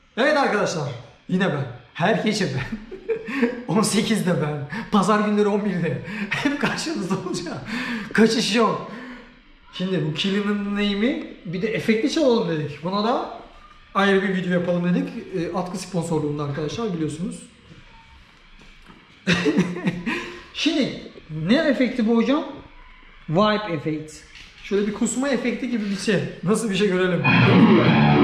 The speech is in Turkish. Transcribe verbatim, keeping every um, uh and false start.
Evet arkadaşlar, yine ben. Her gece ben. on sekizde ben. Pazar günleri on birde. Hep karşınızda olacağım. Kaçış yok. Şimdi bu Killian'ın name'i bir de efektli çalalım dedik. Buna da ayrı bir video yapalım dedik. E, atkı sponsorluğunda arkadaşlar, biliyorsunuz. Şimdi ne efekti bu hocam? Vibe efekt. Şöyle bir kusma efekti gibi bir şey. Nasıl bir şey görelim.